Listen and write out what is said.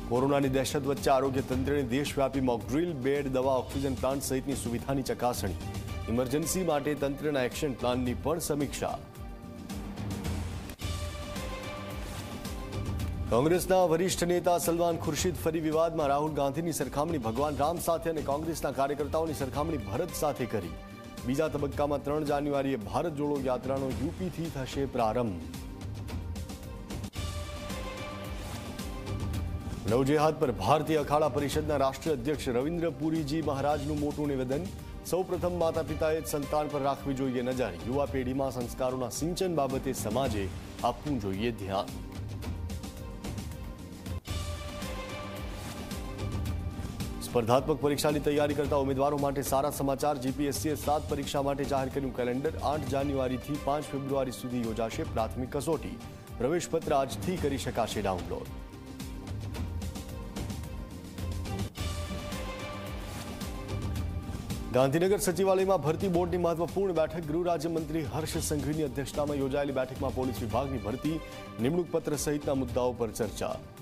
કોરોનાની દહેશત વચ્ચે આરોગ્ય તંત્રને દેશવ્યાપી મોકડ્રીલ, બેડ, દવા, ઓક્સિજન પ્લાન્ટ સહિતની સુવિધાની ચકાસણી. ઇમરજન્સી માટે તંત્રના એક્શન પ્લાનની પણ સમીક્ષા. કોંગ્રેસના વરિષ્ઠ નેતા સલમાન ખુરશીદ ફરી વિવાદમાં. રાહુલ ગાંધીની સરખામણી ભગવાન રામ સાથે અને કોંગ્રેસના કાર્યકર્તાઓની સરખામણી ભરત સાથે કરી. બીજા તબક્કામાં 3 જાન્યુઆરીએ ભારત જોડો યાત્રાનો યુપીથી થશે પ્રારંભ. નવજેહાદ પર ભારતીય અખાડા પરિષદના રાષ્ટ્રીય અધ્યક્ષ રવિન્દ્ર પુરીજી મહારાજનું મોટું નિવેદન. સૌપ્રથમ માતા પિતાએ જ સંતાન પર રાખવી જોઈએ નજર. યુવા પેઢીમાં સંસ્કારોના સિંચન બાબતે સમાજે આપવું જોઈએ ધ્યાન. સ્પર્ધાત્મક પરીક્ષાની તૈયારી કરતા ઉમેદવારો માટે સારા સમાચાર. જીપીએસસીએ 7 પરીક્ષા માટે જાહેર કર્યું કેલેન્ડર. 8 જાન્યુઆરીથી 5 ફેબ્રુઆરી સુધી યોજાશે પ્રાથમિક કસોટી. પ્રવેશપત્ર આજથી કરી શકાશે ડાઉનલોડ. ગાંધીનગર સચિવાલયમાં ભરતી બોર્ડની મહત્વપૂર્ણ બેઠક. ગૃહ રાજ્યમંત્રી હર્ષ સંઘવીની અધ્યક્ષતામાં યોજાયેલી બેઠકમાં પોલીસ વિભાગની ભરતી, નિમણૂક પત્ર સહિતના મુદ્દાઓ પર ચર્ચા.